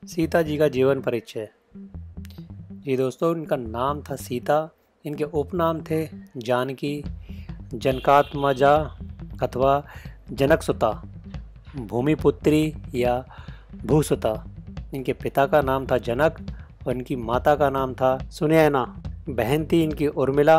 सीता जी का जीवन परिचय। जी दोस्तों, इनका नाम था सीता। इनके उपनाम थे जानकी, जनकात्मजा अथवा जनकसुता, भूमिपुत्री या भूसुता। इनके पिता का नाम था जनक और इनकी माता का नाम था सुनयना। बहन थी इनकी उर्मिला,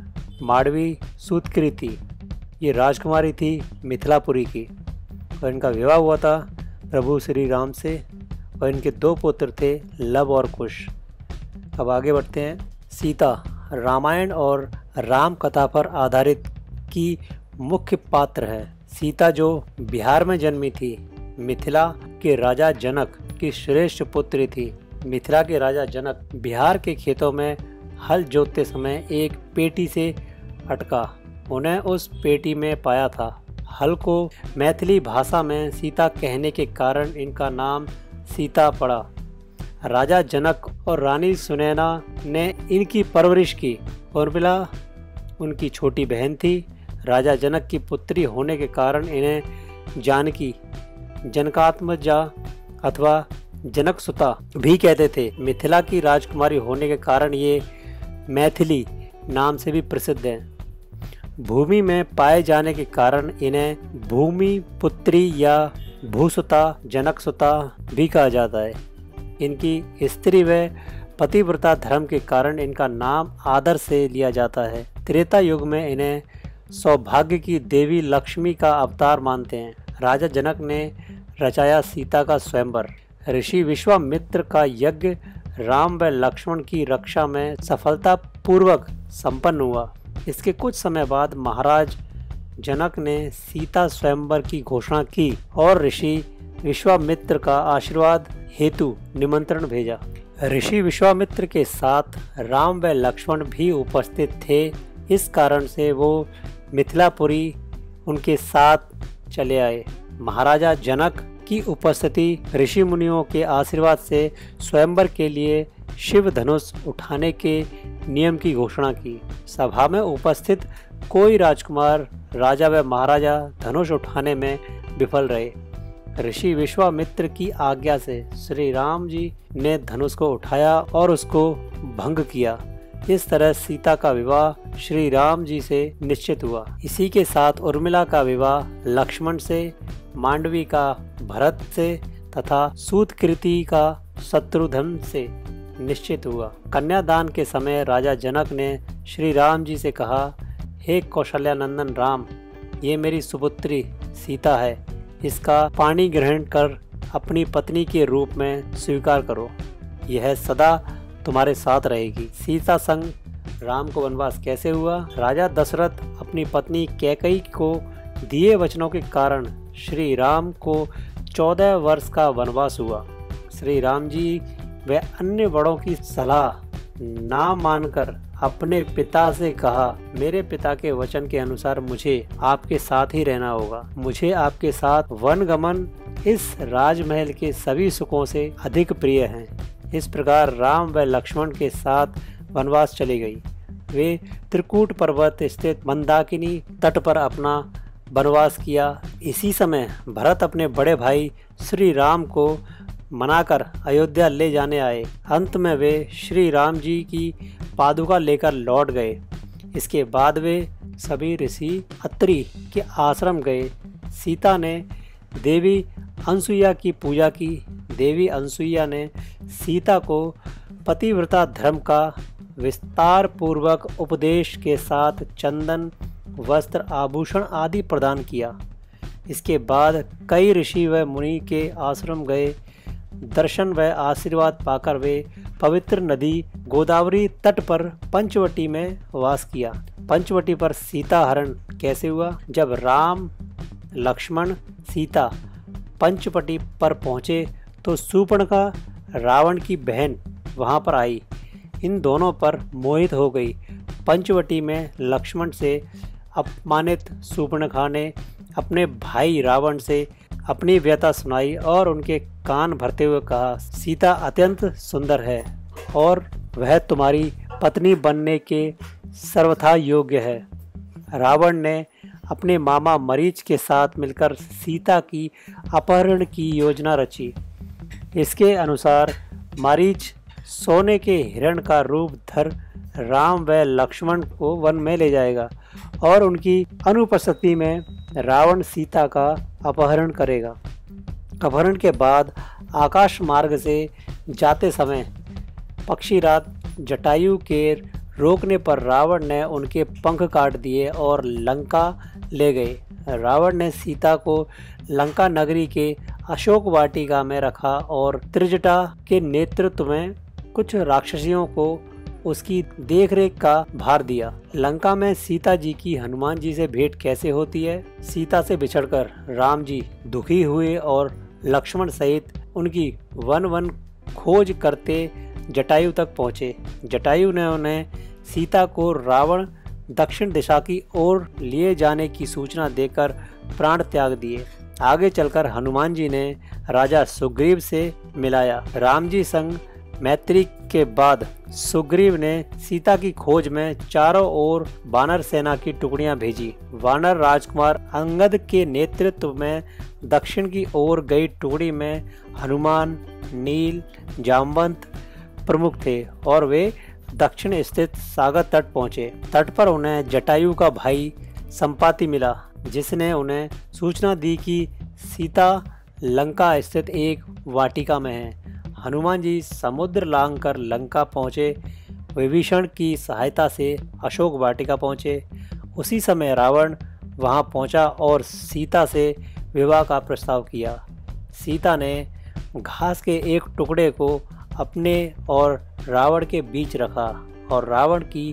माडवी सूतकृति, ये राजकुमारी थी मिथिलापुरी की। और इनका विवाह हुआ था प्रभु श्री राम से और इनके 2 पुत्र थे, लव और कुश। अब आगे बढ़ते हैं। सीता रामायण और राम कथा पर आधारित की मुख्य पात्र है। सीता जो बिहार में जन्मी थी, मिथिला के राजा जनक की श्रेष्ठ पुत्री थी। मिथिला के राजा जनक बिहार के खेतों में हल जोतते समय एक पेटी से अटका। उन्हें उस पेटी में पाया था। हल को मैथिली भाषा में सीता कहने के कारण इनका नाम सीता पड़ा। राजा जनक और रानी सुनैना ने इनकी परवरिश की। उर्मिला उनकी छोटी बहन थी। राजा जनक की पुत्री होने के कारण इन्हें जानकी, जनकात्मजा अथवा जनकसुता भी कहते थे। मिथिला की राजकुमारी होने के कारण ये मैथिली नाम से भी प्रसिद्ध है। भूमि में पाए जाने के कारण इन्हें भूमि पुत्री या भूसुता, जनकसुता भी कहा जाता है। इनकी स्त्री व पतिव्रता धर्म के कारण इनका नाम आदर से लिया जाता है। त्रेता युग में इन्हें सौभाग्य की देवी लक्ष्मी का अवतार मानते हैं। राजा जनक ने रचाया सीता का स्वयंवर। ऋषि विश्वामित्र का यज्ञ राम व लक्ष्मण की रक्षा में सफलतापूर्वक संपन्न हुआ। इसके कुछ समय बाद महाराज जनक ने सीता स्वयंवर की घोषणा की और ऋषि विश्वामित्र का आशीर्वाद हेतु निमंत्रण भेजा। ऋषि विश्वामित्र के साथ राम व लक्ष्मण भी उपस्थित थे। इस कारण से वो मिथिलापुरी उनके साथ चले आए। महाराजा जनक की उपस्थिति ऋषि मुनियों के आशीर्वाद से स्वयंवर के लिए शिव धनुष उठाने के नियम की घोषणा की। सभा में उपस्थित कोई राजकुमार, राजा व महाराजा धनुष उठाने में विफल रहे। ऋषि विश्वामित्र की आज्ञा से श्री राम जी ने धनुष को उठाया और उसको भंग किया। इस तरह सीता का विवाह श्री राम जी से निश्चित हुआ। इसी के साथ उर्मिला का विवाह लक्ष्मण से, मांडवी का भरत से तथा सूतकृति का शत्रुघ्न से निश्चित हुआ। कन्यादान के समय राजा जनक ने श्री राम जी से कहा, हे कौशल्यानंदन राम, ये मेरी सुपुत्री सीता है। इसका पाणी ग्रहण कर अपनी पत्नी के रूप में स्वीकार करो। यह सदा तुम्हारे साथ रहेगी। सीता संग राम को वनवास कैसे हुआ? राजा दशरथ अपनी पत्नी कैकेयी को दिए वचनों के कारण श्री राम को 14 वर्ष का वनवास हुआ। श्री राम जी व अन्य बड़ों की सलाह ना मानकर अपने पिता से कहा, मेरे पिता के वचन के अनुसार मुझे आपके साथ ही रहना होगा। मुझे आपके साथ वनगमन इस राजमहल के सभी सुखों से अधिक प्रिय हैं। इस प्रकार राम व लक्ष्मण के साथ वनवास चली गई। वे त्रिकूट पर्वत स्थित मंदाकिनी तट पर अपना वनवास किया। इसी समय भरत अपने बड़े भाई श्री राम को मनाकर अयोध्या ले जाने आए। अंत में वे श्री राम जी की पादुका लेकर लौट गए। इसके बाद वे सभी ऋषि अत्रि के आश्रम गए। सीता ने देवी अनसुईया की पूजा की। देवी अनसुईया ने सीता को पतिव्रता धर्म का विस्तार पूर्वक उपदेश के साथ चंदन, वस्त्र, आभूषण आदि प्रदान किया। इसके बाद कई ऋषि व मुनि के आश्रम गए। दर्शन व आशीर्वाद पाकर वे पवित्र नदी गोदावरी तट पर पंचवटी में वास किया। पंचवटी पर सीता हरण कैसे हुआ? जब राम, लक्ष्मण, सीता पंचवटी पर पहुँचे तो शूर्पणखा रावण की बहन वहां पर आई। इन दोनों पर मोहित हो गई। पंचवटी में लक्ष्मण से अपमानित शूर्पणखा ने अपने भाई रावण से अपनी व्यथा सुनाई और उनके कान भरते हुए कहा, सीता अत्यंत सुंदर है और वह तुम्हारी पत्नी बनने के सर्वथा योग्य है। रावण ने अपने मामा मरीच के साथ मिलकर सीता की अपहरण की योजना रची। इसके अनुसार मारीच सोने के हिरण का रूप धर राम व लक्ष्मण को वन में ले जाएगा और उनकी अनुपस्थिति में रावण सीता का अपहरण करेगा। अपहरण के बाद आकाश मार्ग से जाते समय पक्षीराज जटायु के रोकने पर रावण ने उनके पंख काट दिए और लंका ले गए। रावण ने सीता को लंका नगरी के अशोक वाटिका में रखा और त्रिजटा के नेतृत्व में कुछ राक्षसियों को उसकी देखरेख का भार दिया। लंका में सीता जी की हनुमान जी से भेंट कैसे होती है? सीता से बिछड़कर राम जी दुखी हुए और लक्ष्मण सहित उनकी वन वन खोज करते जटायु तक पहुँचे। जटायु ने उन्हें सीता को रावण दक्षिण दिशा की ओर लिए जाने की सूचना देकर प्राण त्याग दिए। आगे चलकर हनुमान जी ने राजा सुग्रीव से मिलाया। राम जी संग मैत्री के बाद सुग्रीव ने सीता की खोज में चारों ओर वानर सेना की टुकड़ियां भेजी। वानर राजकुमार अंगद के नेतृत्व में दक्षिण की ओर गई टुकड़ी में हनुमान, नील, जामवंत प्रमुख थे और वे दक्षिण स्थित सागर तट पहुंचे। तट पर उन्हें जटायु का भाई संपाति मिला, जिसने उन्हें सूचना दी कि सीता लंका स्थित एक वाटिका में है। हनुमान जी समुद्र लांघकर लंका पहुँचे। विभीषण की सहायता से अशोक वाटिका पहुँचे। उसी समय रावण वहां पहुंचा और सीता से विवाह का प्रस्ताव किया। सीता ने घास के एक टुकड़े को अपने और रावण के बीच रखा और रावण की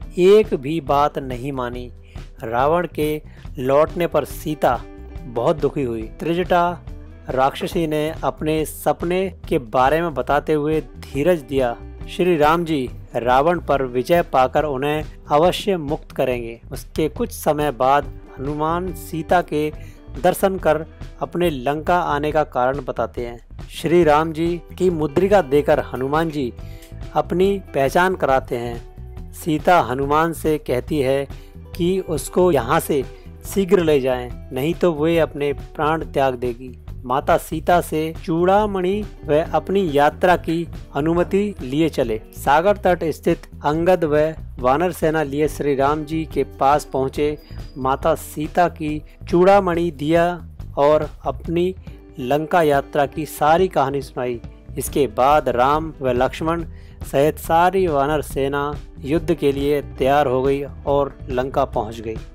एक भी बात नहीं मानी। रावण के लौटने पर सीता बहुत दुखी हुई। त्रिजटा राक्षसी ने अपने सपने के बारे में बताते हुए धीरज दिया। श्री राम जी रावण पर विजय पाकर उन्हें अवश्य मुक्त करेंगे। उसके कुछ समय बाद हनुमान सीता के दर्शन कर अपने लंका आने का कारण बताते हैं। श्री राम जी की मुद्रिका देकर हनुमान जी अपनी पहचान कराते हैं। सीता हनुमान से कहती है कि उसको यहाँ से शीघ्र ले जाएं, नहीं तो वे अपने प्राण त्याग देगी। माता सीता से चूड़ामणि व अपनी यात्रा की अनुमति लिए चले। सागर तट स्थित अंगद व वानर सेना लिए श्री राम जी के पास पहुँचे। माता सीता की चूड़ामणि दिया और अपनी लंका यात्रा की सारी कहानी सुनाई। इसके बाद राम व लक्ष्मण सहित सारी वानर सेना युद्ध के लिए तैयार हो गई और लंका पहुंच गई।